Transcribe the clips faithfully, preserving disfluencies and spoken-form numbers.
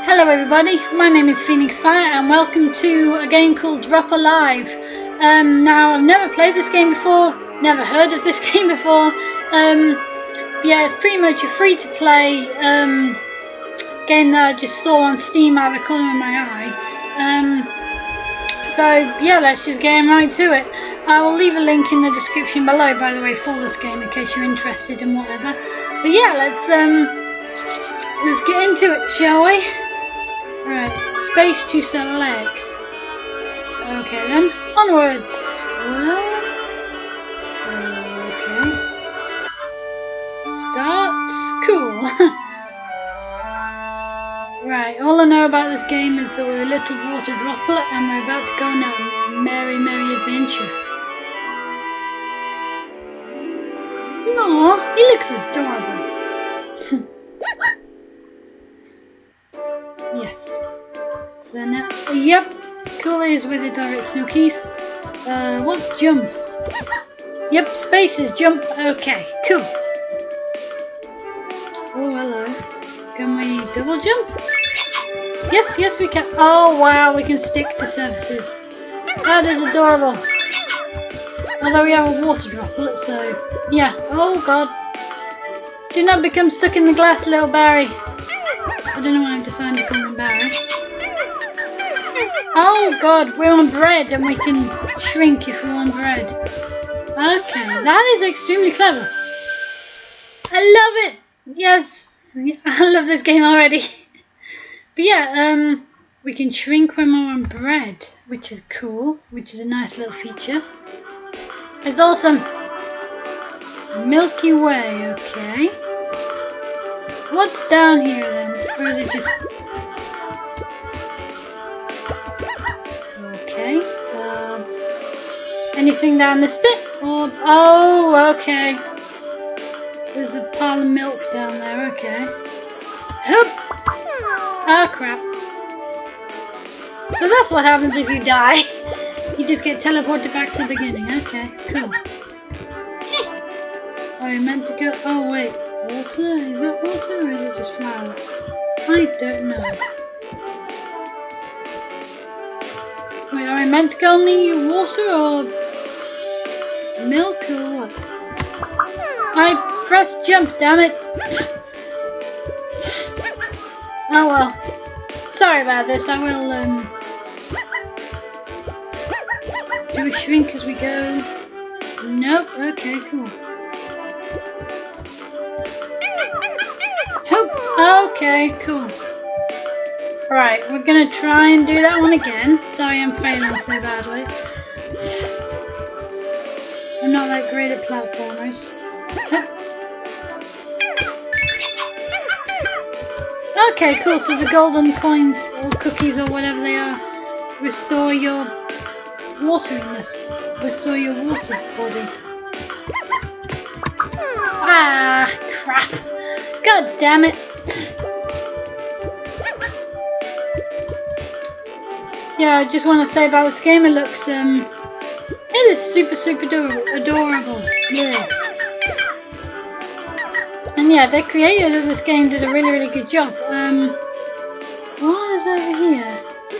Hello everybody, my name is Phoenix Fire and welcome to a game called Drop Alive. Um, now I've never played this game before, never heard of this game before. Um, yeah, it's pretty much a free to play um, game that I just saw on Steam out of the corner of my eye. Um, so yeah, let's just get right to it. I will leave a link in the description below, by the way, for this game in case you're interested in whatever. But yeah, let's um, let's get into it, shall we? Right, space to select. Okay then, onwards. Okay. Starts. Cool. Right, all I know about this game is that we're a little water droplet and we're about to go on a merry, merry adventure. Aww, he looks adorable. Yes. So now, yep, cool is with the directional keys. Uh, what's jump? Yep, space is jump. Okay, cool. Oh, hello. Can we double jump? Yes, yes we can. Oh wow, we can stick to surfaces. That is adorable. Although we have a water droplet, so yeah. Oh god. Do not become stuck in the glass, little Barry. I don't know why I've decided to call him Barry. Oh god, we're on bread and we can shrink if we're on bread. Okay, that is extremely clever. I love it! Yes, I love this game already. But yeah, um, we can shrink when we're on bread, which is cool, which is a nice little feature. It's awesome. Milky Way, okay. What's down here then? Or is it just... Okay. Uh, anything down this bit? Or... Oh, okay. There's a pile of milk down there, okay. Hup! Oh crap. So that's what happens if you die. You just get teleported back to the beginning. Okay, cool. Oh, I meant to go... Oh wait. Water? Is that water or is it just flour? I don't know. Wait, are I meant to go only water or milk or what? I pressed jump, damn it! Oh well. Sorry about this, I will um do we shrink as we go? Nope, okay, cool. Okay, cool. Right, we're gonna try and do that one again. Sorry I'm failing so badly. I'm not that great at platformers. Okay, cool, so the golden coins or cookies or whatever they are restore your wateriness. Restore your water body. Ah, crap. God damn it. Yeah, I just want to say about this game, it looks, um, it is super, super adorable. Yeah. And yeah, the creators of this game did a really, really good job. Um, what is over here?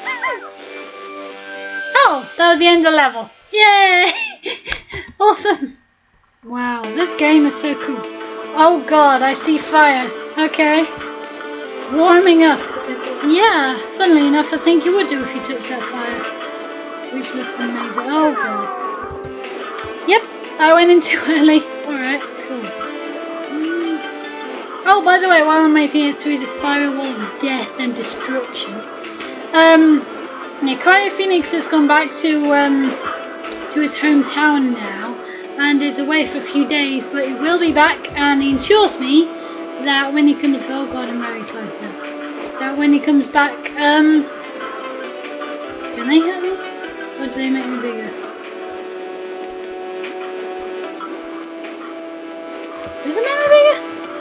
Oh, that was the end of the level. Yay! Awesome. Wow, this game is so cool. Oh god, I see fire. Okay. Warming up. Yeah, funnily enough, I think you would do if you touched that fire. Which looks amazing. Oh god. Yep, I went in too early. Alright, cool. Mm. Oh, by the way, while I'm making it through the spiral wall of death and destruction, um, yeah, Cryo Phoenix has gone back to, um, to his hometown now. And is away for a few days, but he will be back, and he ensures me that when he comes, oh god, I'm very close now. That when he comes back, um, can they hurt me, or do they make me bigger? Does it make me bigger?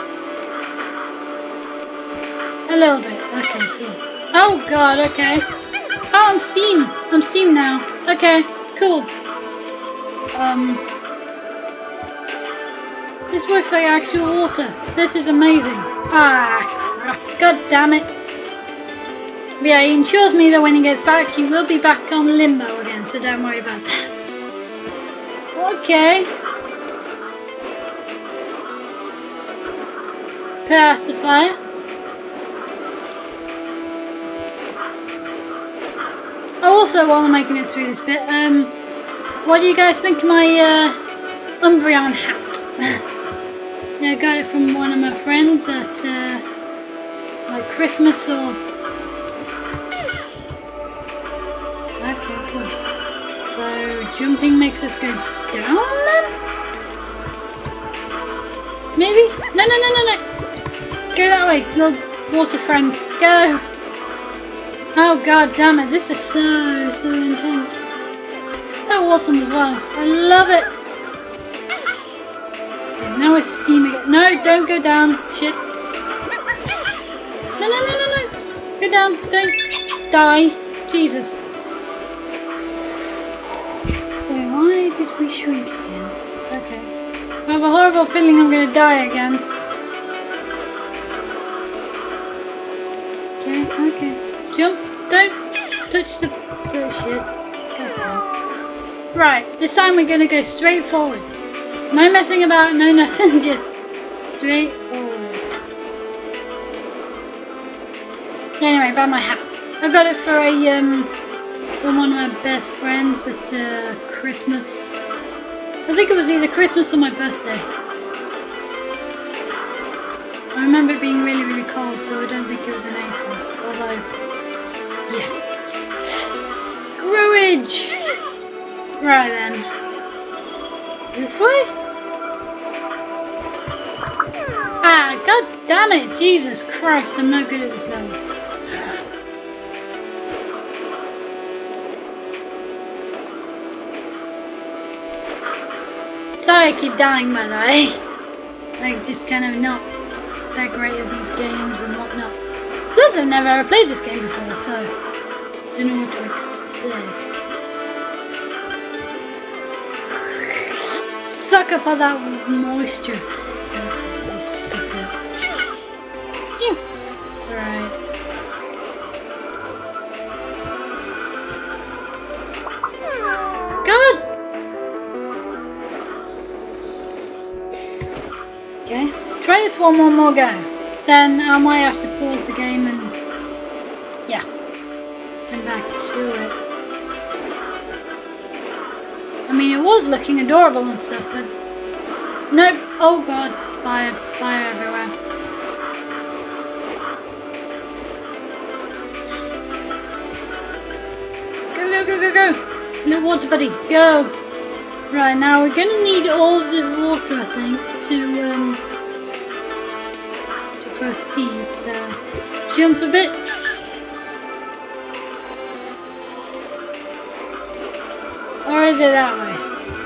A little bit. Okay, cool. Oh god, okay. Oh, I'm steam. I'm steam now. Okay, cool. Um. This works like actual water. This is amazing. Ah, crap. God damn it. But yeah, he ensures me that when he gets back, he will be back on limbo again, so don't worry about that. Okay. Pacifier. Oh, also, while I'm making it through this bit, um, what do you guys think of my uh, Umbreon hat? Yeah, I got it from one of my friends at uh, like Christmas or... Okay, cool. So, jumping makes us go down then? Maybe? No, no, no, no, no! Go that way, little water friend. Go! Oh god damn it, this is so, so intense. So awesome as well. I love it! Okay, now we're steaming it. No, don't go down. Shit. No, no, no, no, no! Go down, don't die. Jesus. Wait, why did we shrink again? Okay. I have a horrible feeling I'm gonna die again. Okay, okay. Jump. Don't touch the, the shit. Right, this time we're gonna go straight forward. No messing about, no nothing, just straight forward. Anyway, about my hat. I got it for a um from one of my best friends at uh, Christmas. I think it was either Christmas or my birthday. I remember it being really, really cold, so I don't think it was in April. Although, yeah. Growage! Right then. This way? Ah, god damn it! Jesus Christ, I'm no good at this level. Sorry I keep dying, by the way. Like, just kind of not that great at these games and whatnot. Plus, I've never ever played this game before, so I don't know what to expect. Suck up all that moisture. Just suck it up. Yeah. Right. God! Okay, try this one one more go. Then I might have to pause the game and yeah, come back to it. I mean, it was looking adorable and stuff, but nope. Oh god, fire, fire everywhere. Go, go, go, go, go! Little water buddy, go! Right, now we're gonna need all of this water, I think, to um to proceed. So jump a bit. Or is it that way?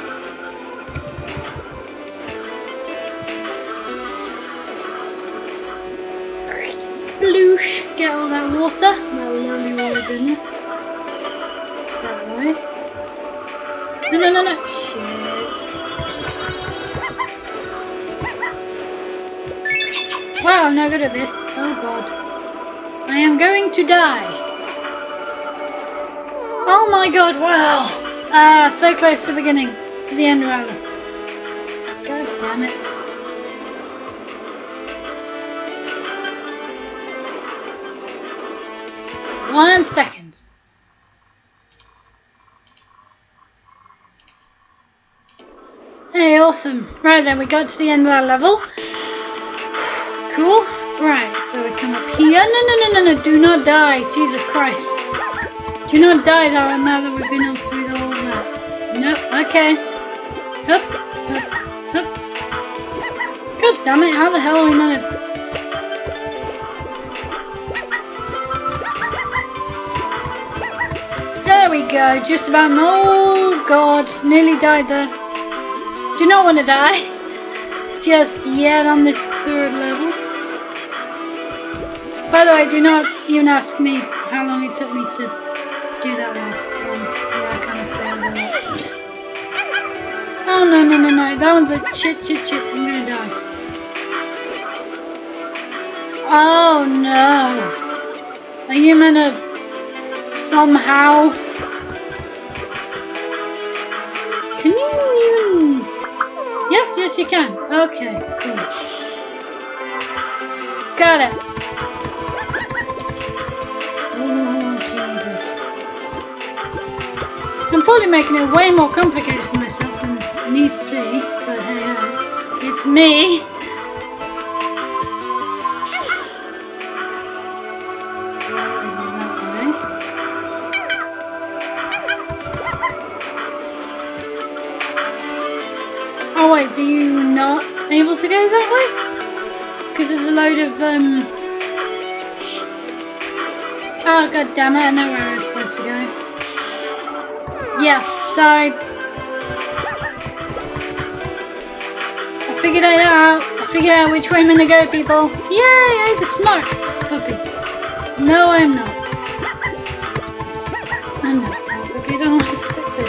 Sploosh! Get all that water, that lovely water goodness. That way. No, no, no, no! Shit. Wow, I'm no good at this. Oh god. I am going to die. Oh my god, wow! Ah, so close to the beginning, to the end rather. God damn it. One second. Hey, awesome. Right then, we got to the end of that level. Cool. Right, so we come up here. No, no, no, no, no, do not die. Jesus Christ. Do not die now, now that we've been all through all of that. Nope, okay. Hup, hup, hup. God damn it, how the hell are we meant to... There we go, just about... Oh god, nearly died there. Do not want to die. Just yet on this third level. By the way, do not even ask me how long it took me to do that last one. Yeah, I kind of failed a lot. Oh no, no, no, no. That one's a shit, shit, shit. I'm gonna die. Oh no. Are you meant to... somehow. Can you even... Yes, yes you can. Okay, cool. Got it. Oh, Jesus. I'm probably making it way more complicated for myself than it needs to be, but hey ho, it's me. Oh wait, do you not able to go that way? Because there's a load of um. Oh god damn it! I know where I was supposed to go. Yeah, sorry. I figured it out. I figured out which way I'm gonna go, people. Yay! I'm the smart puppy. No, I'm not. I'm not smart puppy. I don't want to stick with it.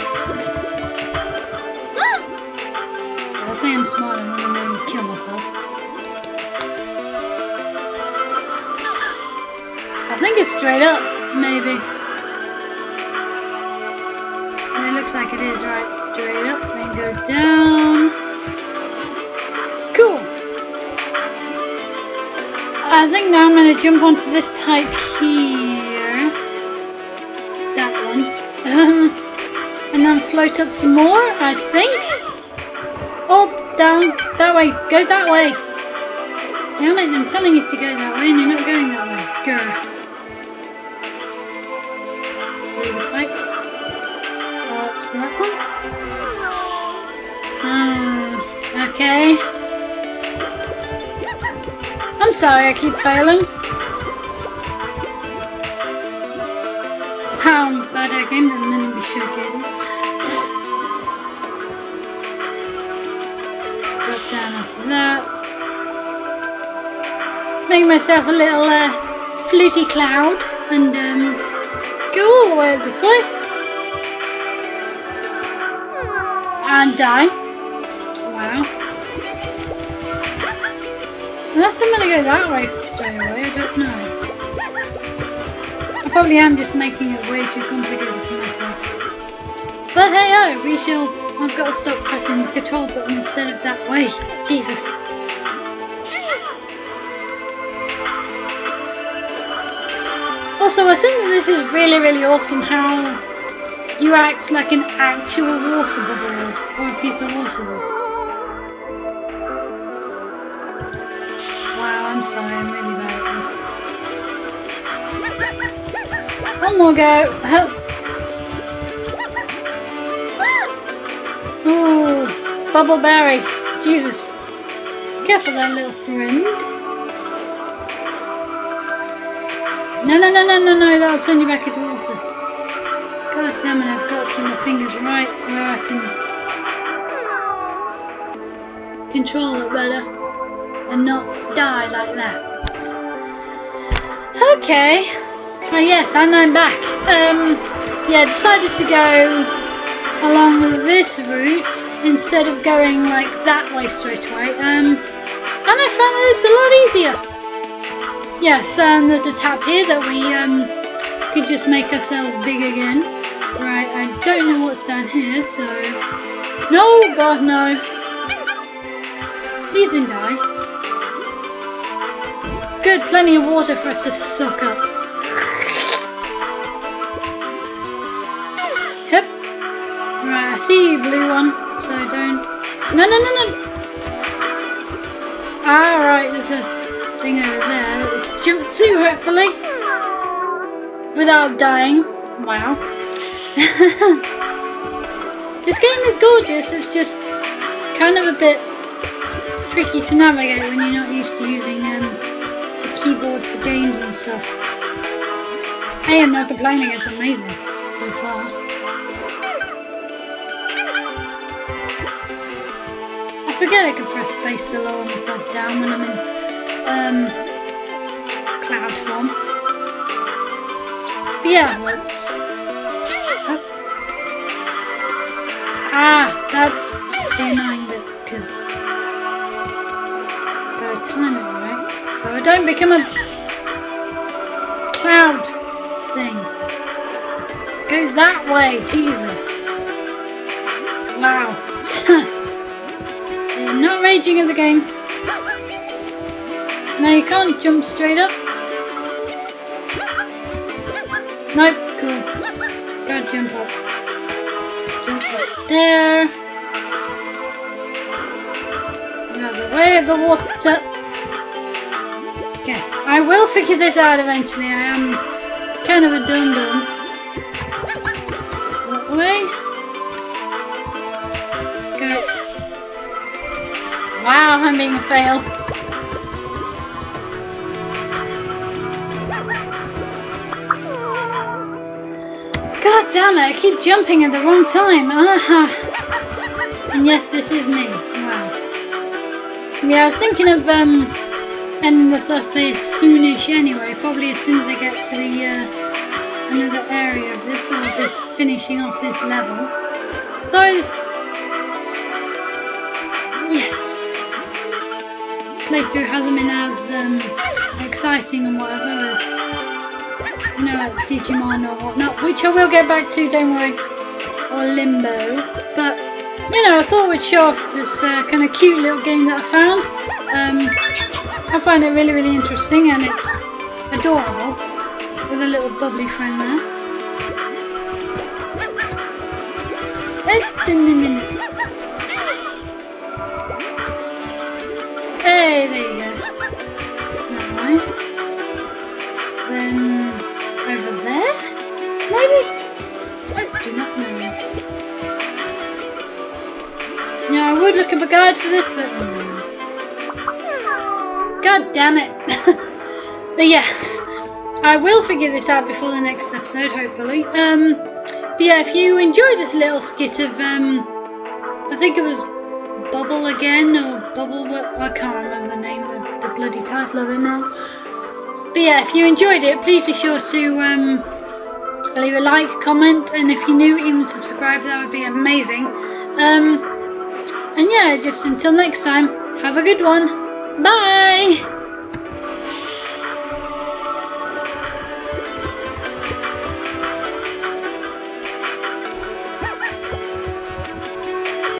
I say I'm smart. I'm gonna really kill myself. I think it's straight up, maybe. It looks like it is, right? Straight up, then go down. Cool. I think now I'm going to jump onto this pipe here. That one. Um, and then float up some more, I think. Oh, down. That way. Go that way. Damn it, I'm telling you to go that way and you're not going that way. Grr. Through the pipes. Up to that one. Um, okay. I'm sorry I keep failing. How bad I game that minute be showcasing. Drop down after that. Make myself a little uh, fluty cloud and um, go all the way up this way. And die. Wow. Unless I'm gonna go that way straight away, I don't know. I probably am just making it way too complicated for myself. But hey oh, we shall. I've got to stop pressing the control button instead of that way. Jesus. Also, I think that this is really, really awesome how you act like an actual water bubble or a piece of water. Wow, I'm sorry, I'm really bad at this. One more go. Ooh, bubble berry. Jesus. Careful there, little friend. No, no, no, no, no, no, that'll turn you back into water. God damn it, I've got to keep my fingers right where I can control it better and not die like that. Okay. Oh yes, and I'm back. Um, yeah, I decided to go along this route instead of going like that way straight away. Um, and I found that it's a lot easier. Yes, and there's a tap here that we um, could just make ourselves big again. Right, I don't know what's down here, so... No, God, no. Please don't die. Good, plenty of water for us to suck up. Yep. Right, I see you, blue one, so don't... No, no, no, no! Ah, right, there's a thing over there that we can jump to, hopefully. Without dying. Wow. This game is gorgeous, it's just kind of a bit tricky to navigate when you're not used to using um, the keyboard for games and stuff. I am not complaining, it's amazing so far. I forget I can press space to lower myself down when I'm in um, cloud form. But yeah, let's... Ah, that's the annoying bit, because I've got to time it right, so I don't become a cloud thing. that way, Jesus. Wow. They're not raging at the game. No, you can't jump straight up. Nope, cool. Gotta jump up. Jump up there. Another way of the water. Okay, I will figure this out eventually. I am kind of a dum-dum. That way. Go. Wow, I'm being a fail. God damn it, I keep jumping at the wrong time. Uh-huh. And yes, this is me. Wow. Yeah, I was thinking of um, ending the surface soonish anyway, probably as soon as I get to the uh, another area of this, or this finishing off this level. Sorry, this... Yes. Playthrough hasn't been as um, exciting and whatever as, you know, like Digimon or whatnot, which I will get back to, don't worry, or Limbo, but, you know, I thought we'd show off this uh, kind of cute little game that I found. Um, I find it really, really interesting, and it's adorable, with a little bubbly friend there. Hey, there you go. Alright. Then over there? Maybe? I do not know. Yeah, I would look up a guide for this, but no. God damn it. But yes, I will figure this out before the next episode, hopefully. Um, but yeah, if you enjoyed this little skit of, um, I think it was Bubble Again, or Bubble, I can't remember the name, the, the bloody title of it now. But yeah, if you enjoyed it, please be sure to um, leave a like, comment, and if you're new, even subscribe, that would be amazing. Um, and yeah, just until next time, have a good one. Bye!